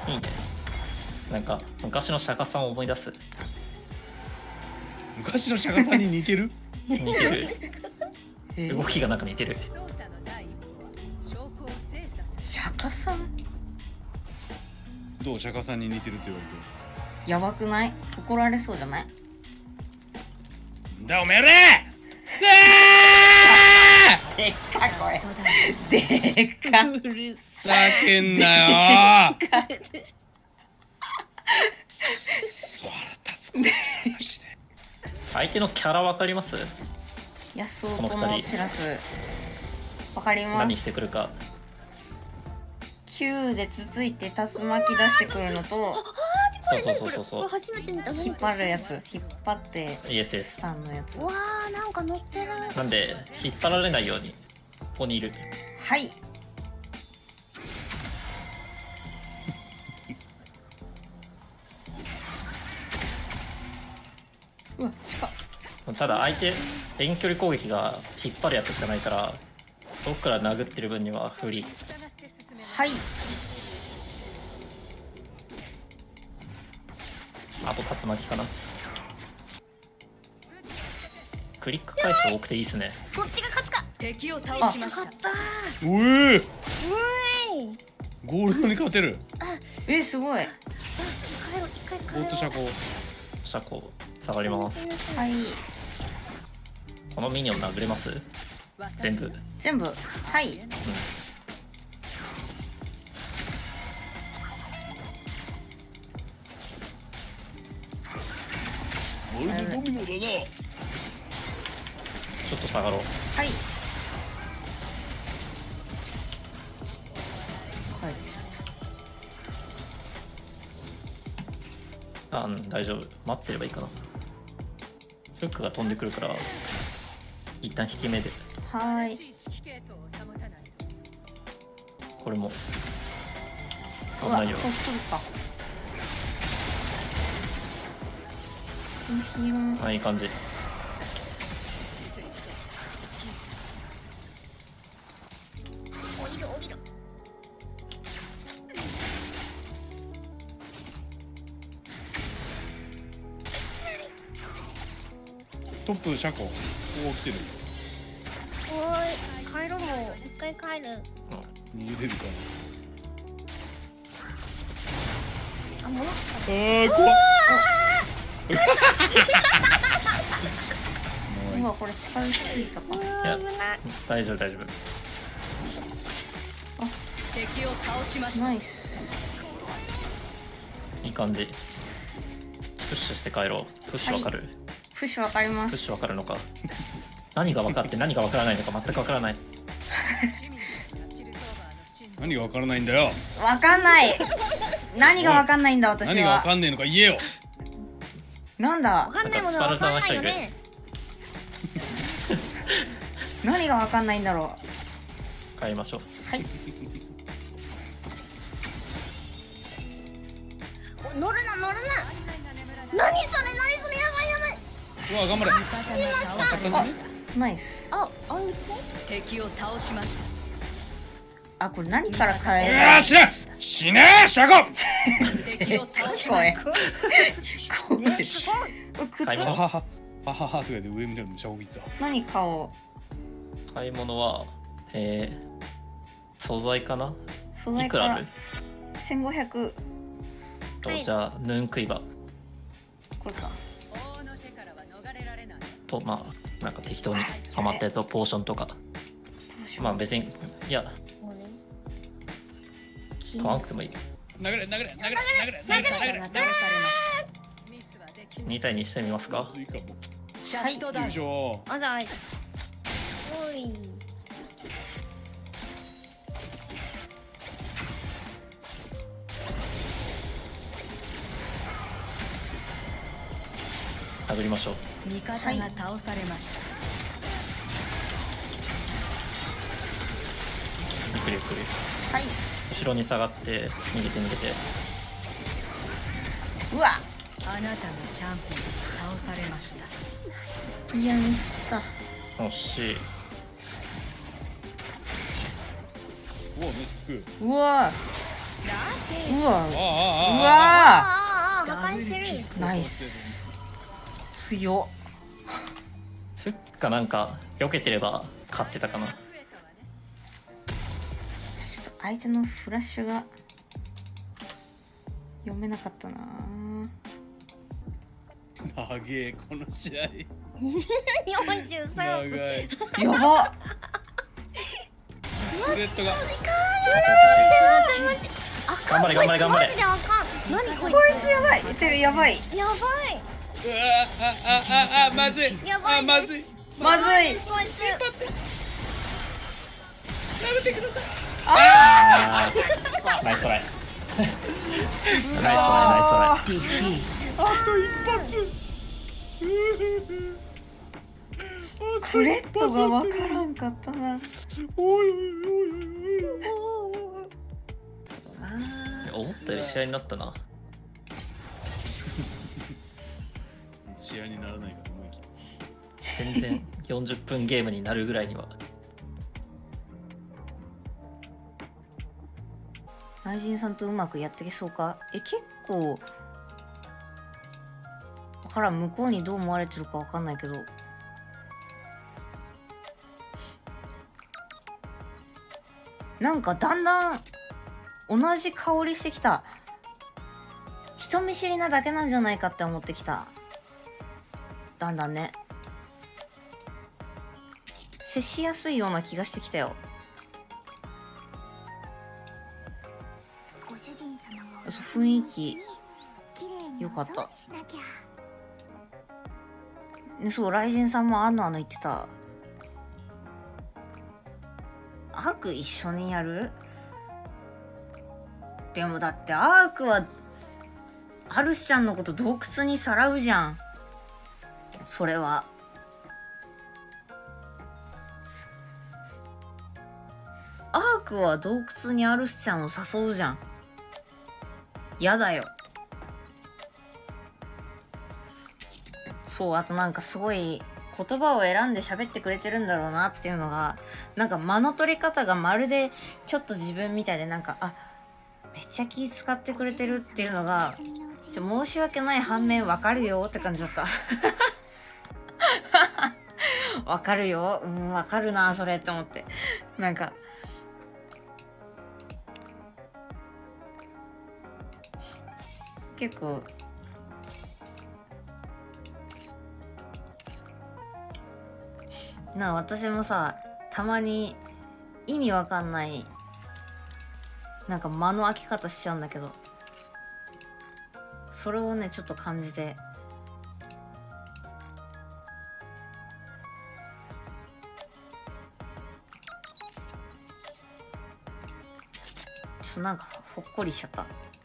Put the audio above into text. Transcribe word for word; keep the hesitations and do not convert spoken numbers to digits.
いいね。なんか昔の釈迦さんを思い出す。 昔の釈迦さんに似てる？ 似てる。動きがなんか似てる。 釈迦さんどう釈迦さんに似てるって言われて。 やばくない？怒られそうじゃない？ だおめえらでっか声でっかふざけんなよーそう腹立つこいつマジで。 相手のキャラわかります？ 野草とのチラスわかります。 何してくるか。 キュー でつついて竜巻出してくるのと、 そうそうそうそうそう。 初めて見た。 引っ張るやつ、引っ張ってイエスです。 スタンのやつ。 わー、なんか乗ってる。 なんで引っ張られないようにここにいる。 はい。うわ、近っ。 ただ相手遠距離攻撃が引っ張るやつしかないから、遠くから殴ってる分には不利。 はい。 あと竜巻かな。クリック回数多くていいですね。 どっちが勝つか。 敵を倒しました。 勝った。 うえうえい。 ゴールドに勝てる。 え、すごい。 帰ろう、一回帰ろう。 オート車高。 車高下がります。 はい。 このミニオン殴れます？全部。 全部。はい。 うん。 ゴールドドミノだな。 ちょっと下がろう。 はい。帰っちゃっあ、うん、大丈夫。待ってればいいかな。フックが飛んでくるから一旦引き目で。 た。はーい。 これもうわ、 危ないよ。 こう来るか。ヒーロン。 あ、いい感じ。 降りる、降りる。 トップ車高。ここ来てる。 おーい、帰ろうもう。一回帰る。 逃げれるかあ、戻っな。あー怖っ。 うわ、これ近づきすぎたか。 いや大丈夫大丈夫。 敵を倒しました。 ナイス。 いい感じ。プッシュして帰ろう。プッシュわかる？ プッシュわかります。 プッシュわかるのか。何が分かって何が分からないのか全く分からない。 何がわからないんだよ。 わかんない。何がわかんないんだ、私は。 何がわかんねえのか言えよ。 なんだわ。かんないものはわかんないよね。 何がわかんないんだろう。 帰りましょう。 はい。 お乗るな、乗るな。何それ、何それ、やばいやばい。 うわ頑張れ。 あ、ナイス。 あ、あい敵を倒しました。 あ、これ何から変えうるわ死ね死ね車高。 敵を倒しま声し。 声つ。ね、すごい。 靴買い物ははははははとかで上見てるの車高切った。 何買お買い物はえー、素材かな。 う。素材からいくらある？ せんごひゃく。 と、 はいじゃあヌンクイバこれか。 王の手からは逃れられない。 と、まあなんか適当に余ったやつをポーションとか。まあ別にいやもうね。 買わなくてもいい。 殴れ殴れ殴れ殴れ殴れ殴れ殴れ。 ミスはできない。 に対にしてみますか。 いいかも。 シャットダウンよいし。ょ。 あざい。おい。 殴りましょう。 味方が倒されました。 ゆっくりゆっくり。 はい。 後ろに下がって逃げて逃げて。 うわ。 あなたのチャンピオン倒されました。 いや、ミスった。 惜しい。 うわめっちゃく。 うわ。 なんうわああああうわああ破壊してる。 ーナイス強っ。 フッカなんか避けてれば勝ってたかな。 ちょっと相手のフラッシュが読めなかったな。 長えこの試合。 よんじゅうさん。 長い。 やばっ。 スレッドが。 頑張れ頑張れ頑張れマジであかん。何こいこいつやばい。てかやばい。 つ。やばい。 うわああああまずい。 やばいあまずい。 まずい。 こいつ。 あーナイストライナイストライナイストライ。 ディフィーあと一発。 クレットがわからんかったな。 おいおいあ思ったより試合になったな。 試合にならないからもう全然よんじゅっぷんゲームになるぐらいには。 内陣さんとうまくやっていけそうか。え結構わからん。向こうにどう思われてるかわかんないけど。なんかだんだん同じ香りしてきた。人見知りなだけなんじゃないかって思ってきた。だんだんね接しやすいような気がしてきたよ。そう雰囲気よかった。ね、そうライジンさんもあのあの言ってた。アーク一緒にやる？でもだってアークはアルシちゃんのこと洞窟にさらうじゃん。それはアークは洞窟にアルシちゃんを誘うじゃん。やだよ。そうあとなんかすごい言葉を選んで喋ってくれてるんだろうなっていうのがなんか間の取り方がまるでちょっと自分みたいでなんかあめっちゃ気使ってくれてるっていうのがちょ申し訳ない反面わかるよって感じだったわかるようんわかるなそれって思ってなんか結構なんか私もさたまに意味わかんないなんか間の開き方しちゃうんだけどそれをねちょっと感じてちょっとなんかほっこりしちゃった。